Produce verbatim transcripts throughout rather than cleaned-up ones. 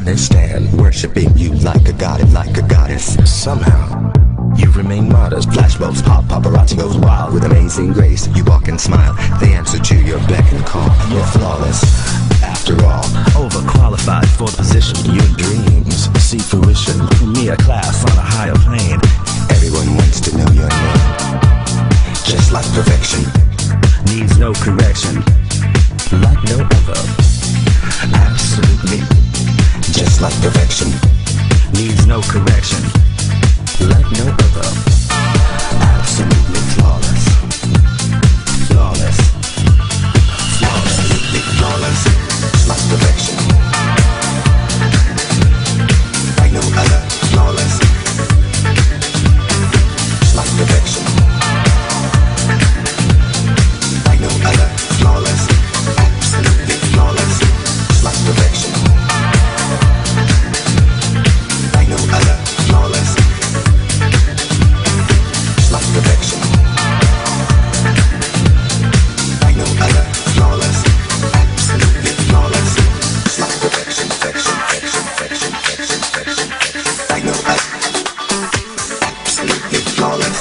understand. Worshipping you like a god and like a goddess. Somehow you remain modest. Flashbulbs pop, paparazzi goes wild. With amazing grace, you walk and smile. The answer to your beck and call. You're flawless, after all. Overqualified for the position. Your dreams see fruition. Me a class on a higher plane. Everyone wants to know your name. Just like perfection. Needs no correction. Like no other. Absolutely. Just like perfection. Needs no correction. Like no other. Absolutely flawless. Flawless. Absolutely flawless. Like perfection. Like no other. Flawless. Like perfection. Like no other. Flawless. Absolutely flawless. Like perfection. Like no other. Flawless. Like perfection. Like no other. Flawless. Absolutely flawless. Like perfection. Perfection. Perfection. Perfection. Perfection. Perfection. Like no other. Absolutely flawless.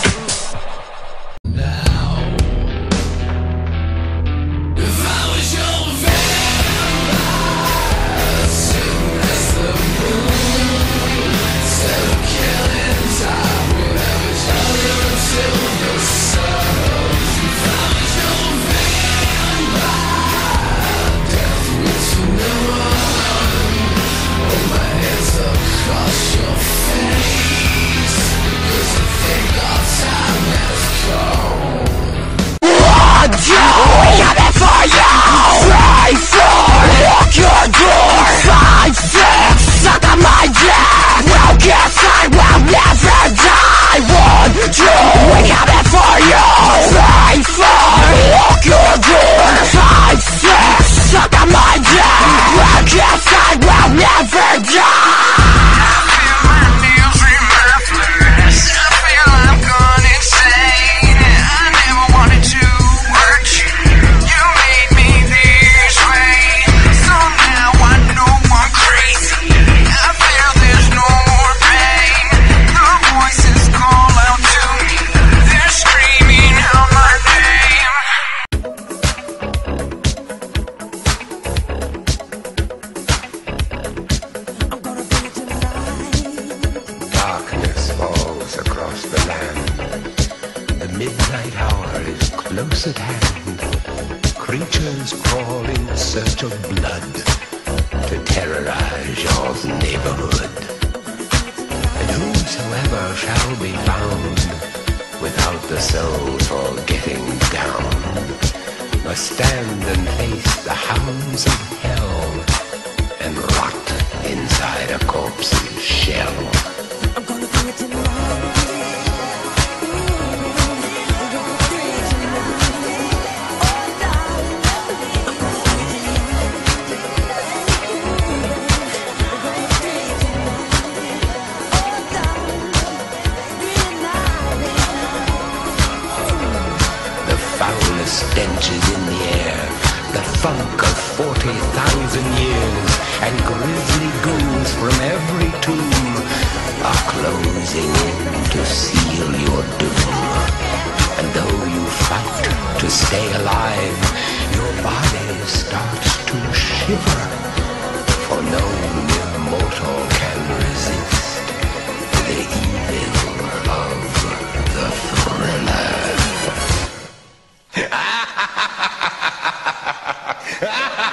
Ha ha ha ha ha!